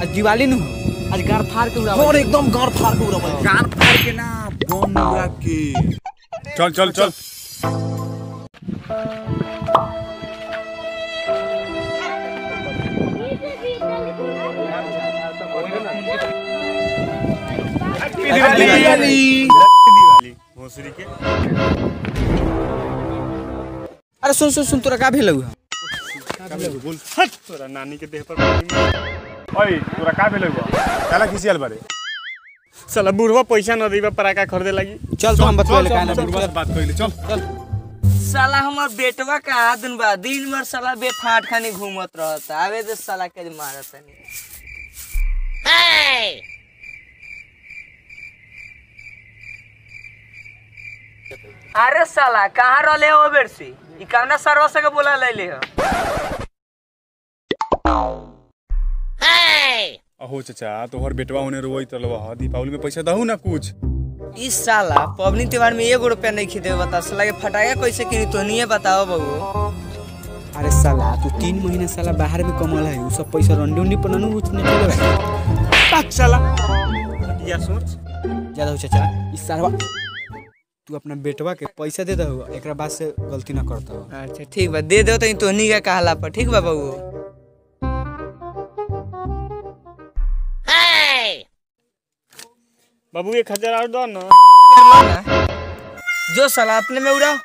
दिवाली नु आज गार फाड़ के उड़ावल और एकदम गार फाड़ के उड़ावल गार फाड़ के ना बम उड़ा के चल चल चल दिवाली भोसरी के। अरे सुन सुन सुन तोरा का भेलौ बोल हट तोरा नानी के देह पर ओए तोरा का भेलौ काला खिसियल बारे साला बुढ़वा पैसा न देबा पराका खरीदे लागी चल तो हम बतवेले का ना बुढ़वा बात कइले चल चल साला हमर बेटवा का दिन बा दिन भर साला बेफाट खानी घूमत रहता आवे दे साला के मारत नहीं अरे साला कहाँ रहले हो बेरसी ई काना सरवा से के बोला लैले हो अहो चाचा तोहर बेटवा होने रोई तलवा ह दीपावली में पैसा दहु ना कुछ इस साला पबनी त्योहार में 1 रुपया नहीं खरीदे बता साला के फटाका कैसे किनी तो नहीं बताओ बाबू अरे साला तू 3 महीना साला बाहर में कमाल है उ सब पैसा रंडी उंडी पर ननु उठने चले पाक साला या सोच ज्यादा हो चाचा इस साल तू अपना बेटवा के पैसा दे दहो एकरा बाद से गलती ना करता हो अच्छा ठीक बा दे दो तो तोहनी का कहला पर ठीक बा बाबू बाबू 1000 और दो ना जो साला अपने में उड़ाओ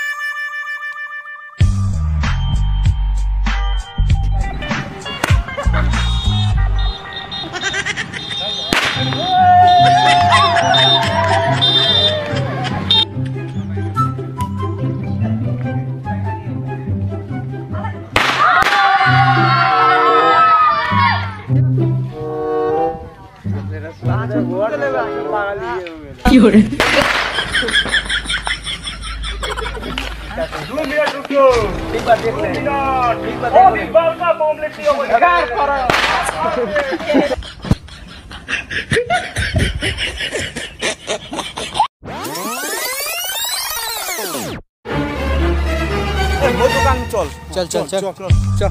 चल चल चल चल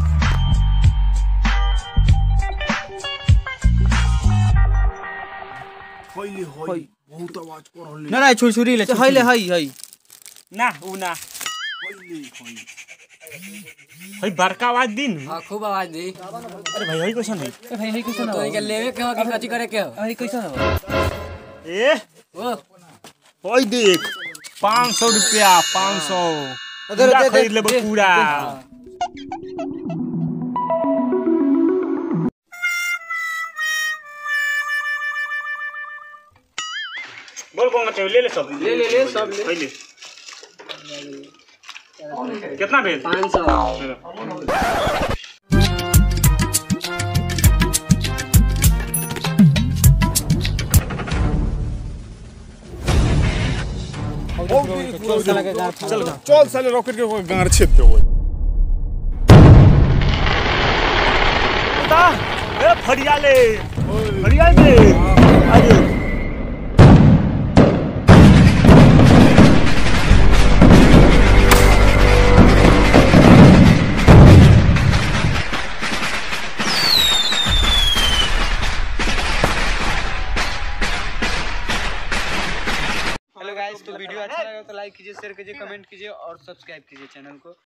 होई होई बहुत आवाज कर रहले ना ना छुरछुरी ले हई हई ना उ ना हई बड़का आवाज दिन हां खूब आवाज दे अरे भाई हई कैसन है भाई हई कैसन तो के लेवे के हो कि कथि करे के हो हई कैसन हो ए ओ होई देख 500 रुपया 500 अगर खरीद लेबो पूरा बोल कौन चाहिए ले ले सब ले सब ले ले कितना भेल 500 चल साले रॉकेट के गार छेद दे वो ता ए फड़िया ले अरे हेलो गाइस तो वीडियो अच्छा लगा तो लाइक कीजिए शेयर कीजिए कमेंट कीजिए और सब्सक्राइब कीजिए चैनल को।